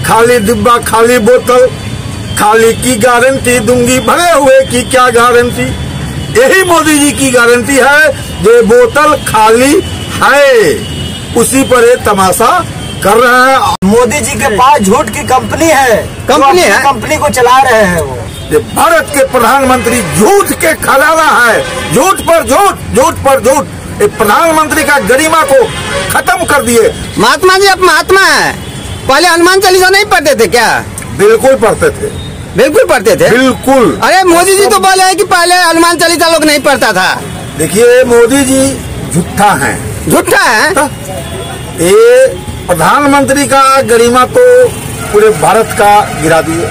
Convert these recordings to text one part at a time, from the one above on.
खाली डिब्बा खाली बोतल, खाली की गारंटी दूंगी, भरे हुए की क्या गारंटी। यही मोदी जी की गारंटी है। ये बोतल खाली है, उसी पर ये तमाशा कर रहे हैं। मोदी जी के पास झूठ की कंपनी है, कंपनी को चला रहे हैं वो। ये भारत के प्रधानमंत्री झूठ के खजाना है, झूठ पर झूठ, झूठ पर झूठ। ये प्रधानमंत्री का गरिमा को खत्म कर दिए। महात्मा जी, अब महात्मा है, पहले हनुमान चालीसा नहीं पढ़ते थे क्या? बिल्कुल पढ़ते थे, बिल्कुल पढ़ते थे, बिल्कुल। अरे मोदी जी तो बोले हैं कि पहले हनुमान चालीसा लोग नहीं पढ़ता था। देखिए मोदी जी झूठा है, झूठा है। ये प्रधानमंत्री का गरिमा तो पूरे भारत का गिरा दिए।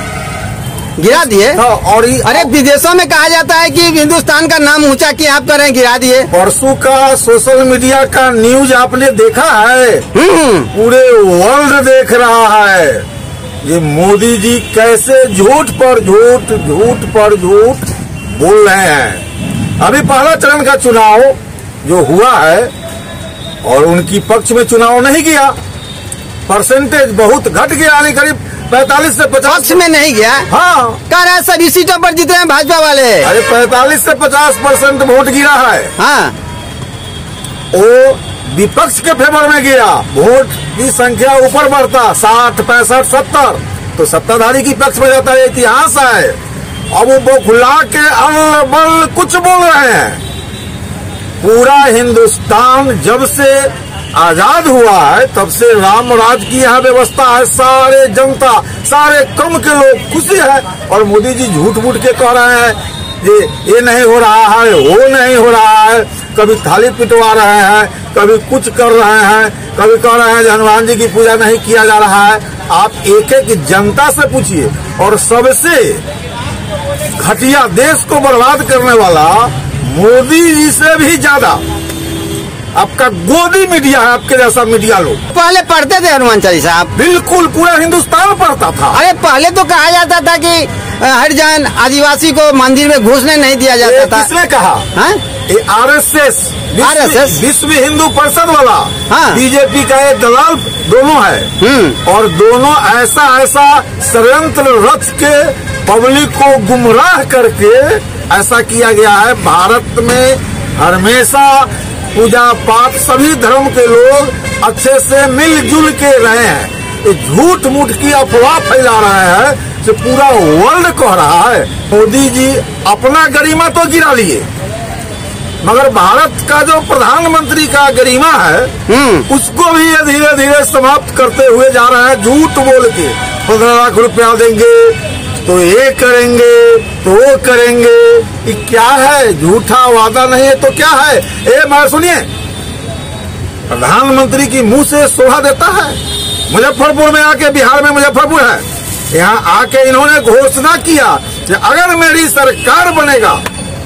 और अरे विदेशों में कहा जाता है कि हिंदुस्तान का नाम ऊंचा किया, आप करें गिरा दिए। परसों का सोशल मीडिया का न्यूज आपने देखा है? पूरे वर्ल्ड देख रहा है ये मोदी जी कैसे झूठ पर झूठ, झूठ पर झूठ बोल रहे हैं। अभी पहला चरण का चुनाव जो हुआ है और उनकी पक्ष में चुनाव नहीं गया, परसेंटेज बहुत घट गया, यानी करीब 45 से 50 पक्ष में नहीं गया। हाँ, कह रहा है सभी सीटों पर जीते हैं भाजपा वाले। अरे 45 से 50% वोट गिरा है। हाँ, वो विपक्ष के फेवर में गया। वोट की संख्या ऊपर बढ़ता 60, 65, 70 तो सत्ताधारी की पक्ष में जाता है। इतिहास है। अब वो बौखला के अल कुछ बोल रहे हैं। पूरा हिंदुस्तान जब से आजाद हुआ है तब से राम राज की यहाँ व्यवस्था है। सारे जनता, सारे कम के लोग खुशी है। और मोदी जी झूठ मूठ के कह रहे हैं ये नहीं हो रहा है, वो नहीं हो रहा है। कभी थाली पिटवा रहे हैं, कभी कुछ कर रहे हैं, कभी कह रहे हैं हनुमान जी की पूजा नहीं किया जा रहा है। आप एक एक जनता से पूछिए। और सबसे घटिया, देश को बर्बाद करने वाला मोदी जी से भी ज्यादा आपका गोदी मीडिया है, आपके जैसा मीडिया लोग। पहले पढ़ते थे हनुमान चालीसा आप? बिल्कुल, पूरा हिंदुस्तान पढ़ता था। अरे पहले तो कहा जाता था कि हरिजन आदिवासी को मंदिर में घुसने नहीं दिया जाता था। किसने कहा? ये आरएसएस, विश्व हिंदू परिषद वाला। हाँ। बीजेपी का एक दलाल दोनों है। और दोनों ऐसा षड्यंत्र रच के पब्लिक को गुमराह करके ऐसा किया गया है। भारत में हमेशा पूजा पाठ सभी धर्म के लोग अच्छे से मिलजुल के रहे हैं। ये झूठ मूठ की अफवाह फैला रहे हैं जो पूरा वर्ल्ड कह रहा है। मोदी जी अपना गरिमा तो गिरा लिए, मगर भारत का जो प्रधानमंत्री का गरिमा है उसको भी ये धीरे धीरे समाप्त करते हुए जा रहे हैं। झूठ बोल के 15 लाख रुपया देंगे तो ये करेंगे तो वो करेंगे। ये क्या है? झूठा वादा नहीं है तो क्या है? मैं सुनिए, प्रधानमंत्री की मुंह से शोभा देता है। मुजफ्फरपुर में आके, बिहार में मुजफ्फरपुर है, यहाँ आके इन्होंने घोषणा किया कि अगर मेरी सरकार बनेगा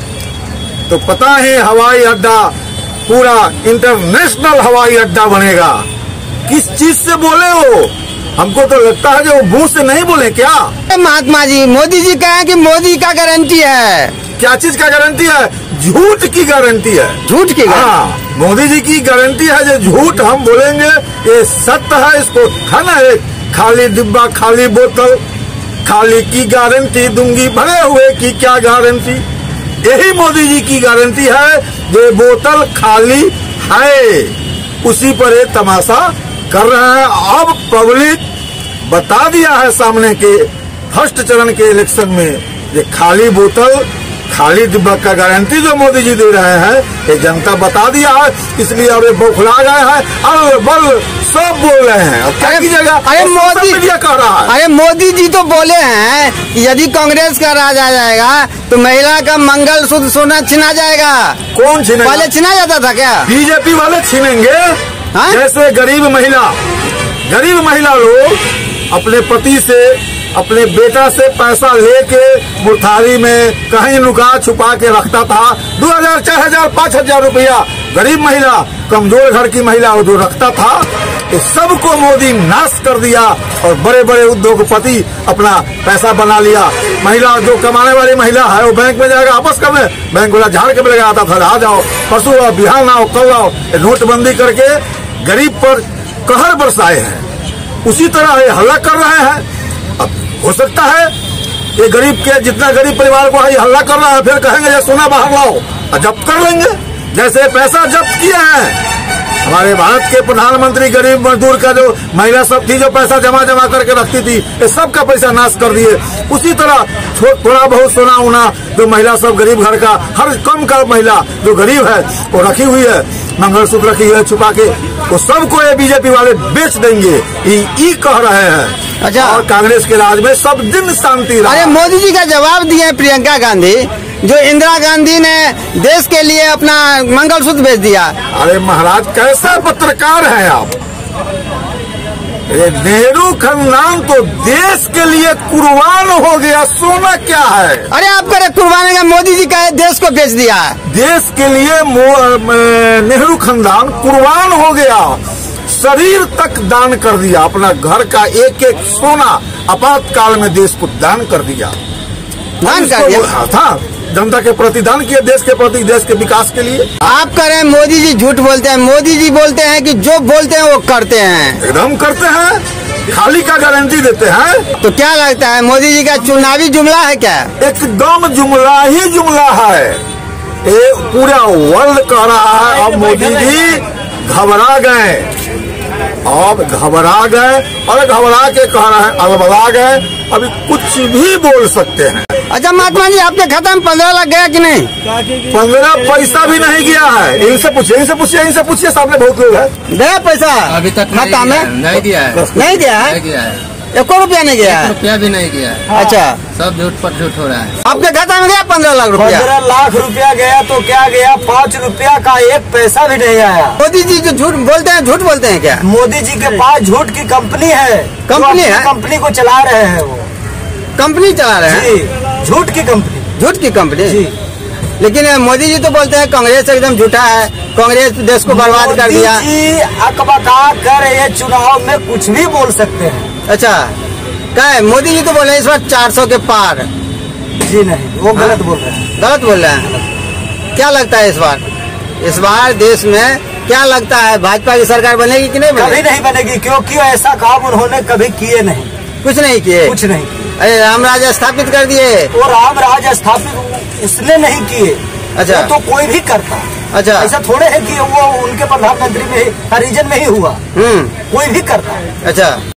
तो पता है हवाई अड्डा पूरा इंटरनेशनल हवाई अड्डा बनेगा। किस चीज से बोले वो? हमको तो लगता है जो मुंह से नहीं बोले क्या? महात्मा जी, मोदी जी कहे कि मोदी का गारंटी है। क्या चीज का गारंटी है? झूठ की गारंटी है। झूठ की? हाँ, मोदी जी की गारंटी है जो झूठ हम बोलेंगे ये सत्य है। इसको खाना है, खाली डिब्बा खाली बोतल, खाली की गारंटी दूंगी, भरे हुए की क्या गारंटी। यही मोदी जी की गारंटी है। ये बोतल खाली है, उसी पर ये तमाशा कर रहे हैं। अब पब्लिक बता दिया है सामने के फर्स्ट चरण के इलेक्शन में ये खाली बोतल खाली डिब्बा का गारंटी जो मोदी जी दे रहे हैं ये जनता बता दिया है। इसलिए अब ये बौखला गए हैं, अल बल सब बोल रहे हैं। अब क्या कीजिएगा? अरे मोदी मीडिया कह रहा है। अरे मोदी जी तो बोले हैं कि यदि कांग्रेस का राज आ जाएगा तो महिला का मंगलसूत्र सोना छिना जाएगा। कौन छीनेगा? पहले छिना जाता था क्या? बीजेपी वाले छीनेंगे। हाँ? जैसे गरीब महिला लोग अपने पति से, अपने बेटा से पैसा लेके मुर्थारी में कहीं लुका छुपा के रखता था। 2000, 4000, 5000 रुपया गरीब महिला, कमजोर घर की महिला वो जो रखता था, इस सबको मोदी नाश कर दिया और बड़े बड़े उद्योगपति अपना पैसा बना लिया। महिला जो कमाने वाली महिला है वो बैंक में जाएगा वापस करने, बैंक वाला झाड़ के मिलेगा आता था, आ जाओ परसों आओ, बिहार ना आओ, कल आओ। नोटबंदी करके गरीब पर कहर बरसाए हैं। उसी तरह ये हल्ला कर रहे हैं। अब हो सकता है ये गरीब के जितना गरीब परिवार को ये हल्ला कर रहा है, फिर कहेंगे ये सोना बाहर लाओ और जब्त कर लेंगे। जैसे पैसा जब्त किया है हमारे भारत के प्रधानमंत्री, गरीब मजदूर का जो महिला सब थी जो पैसा जमा करके रखती थी, ये सब का पैसा नाश कर दिए। उसी तरह थोड़ा बहुत सोना उना जो महिला सब गरीब घर का, हर कम का महिला जो गरीब है वो रखी हुई है, मंगलसूत्र रखी है छुपा के, वो सबको ये बीजेपी वाले बेच देंगे, ये कह रहे हैं। अच्छा, और कांग्रेस के राज में सब दिन शांति रहा। अरे मोदी जी का जवाब दिए प्रियंका गांधी, जो इंदिरा गांधी ने देश के लिए अपना मंगलसूत्र भेज दिया। अरे महाराज कैसा पत्रकार है आप। नेहरू खानदान तो देश के लिए कुर्बान हो गया, सोना क्या है। अरे आप करे कुर्बान का, मोदी जी का देश को बेच दिया। देश के लिए नेहरू खानदान कुर्बान हो गया, शरीर तक दान कर दिया, अपना घर का एक एक सोना आपातकाल में देश को दान कर दिया। दान कर दिया था, जनता के प्रति दान किया, देश के प्रति, देश के विकास के लिए। आप करें मोदी जी झूठ बोलते हैं, मोदी जी बोलते हैं कि जो बोलते हैं वो करते हैं। एकदम करते हैं, खाली का गारंटी देते हैं। तो क्या लगता है मोदी जी का चुनावी जुमला है क्या? एकदम जुमला ही जुमला है। ये पूरा वर्ल्ड कह रहा है अब मोदी जी घबरा गए, अब घबरा गए और घबरा के कह रहे हैं अलबला गए, अभी कुछ भी बोल सकते हैं। अच्छा महात्मा जी, आपके खाता में 15 लाख गया कि नहीं? 15 पैसा भी नहीं गया है। इनसे पूछिए, सामने बहुत लोग हैं। गया पैसा अभी तक खाता में? नहीं दिया है। नहीं दिया है? एको रुपया नहीं गया है? रुपया भी नहीं गया है। अच्छा, सब झूठ पर झूठ हो रहा है। आपके खाता में गया 15 लाख रुपया? 15 लाख रुपया गया तो क्या गया, 5 रुपया का एक पैसा भी नहीं आया। मोदी जी जो झूठ बोलते हैं क्या? मोदी जी के पास झूठ की कंपनी है, कंपनी है? कंपनी को चला रहे हैं वो। कंपनी चला रहे हैं? जी, झूठ की कंपनी। झूठ की कंपनी? जी। लेकिन मोदी जी तो बोलते हैं कांग्रेस एकदम झूठा है, कांग्रेस देश को बर्बाद कर दिया। मोदी जी अकबका कर ये चुनाव में कुछ भी बोल सकते हैं। अच्छा, क्या है मोदी जी तो बोले इस बार 400 के पार? जी नहीं, वो गलत बोल रहे हैं। गलत बोल रहे हैं। क्या लगता है इस बार देश में क्या लगता है, भाजपा की सरकार बनेगी कि नहीं कभी बनेगी? नहीं बनेगी, क्योंकि ऐसा काम उन्होंने कभी किए नहीं। कुछ नहीं किए? कुछ नहीं किए। अरे राम राज्य स्थापित कर दिए। वो राम राज्य स्थापित उसने नहीं किए। अच्छा, वो तो कोई भी करता। अच्छा, ऐसा थोड़े है कि वो उनके प्रधानमंत्री में रीजन में ही हुआ, कोई भी करता। अच्छा।